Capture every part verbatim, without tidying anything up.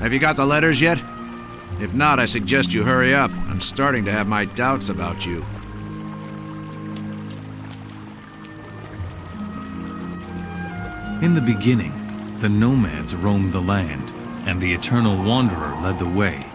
Have you got the letters yet? If not, I suggest you hurry up. I'm starting to have my doubts about you. In the beginning, the nomads roamed the land, and the Eternal Wanderer led the way.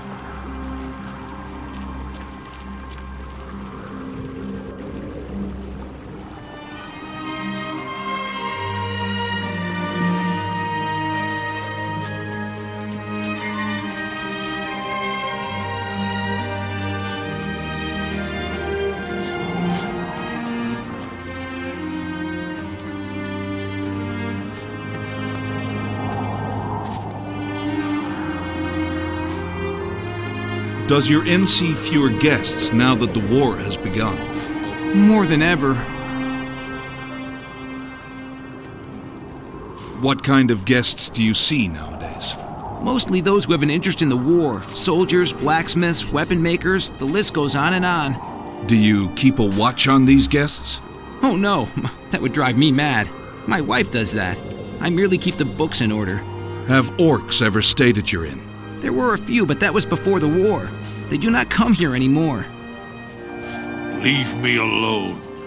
Does your inn see fewer guests now that the war has begun? More than ever. What kind of guests do you see nowadays? Mostly those who have an interest in the war. Soldiers, blacksmiths, weapon makers, the list goes on and on. Do you keep a watch on these guests? Oh no, that would drive me mad. My wife does that. I merely keep the books in order. Have orcs ever stayed at your inn? There were a few, but that was before the war. They do not come here anymore. Leave me alone.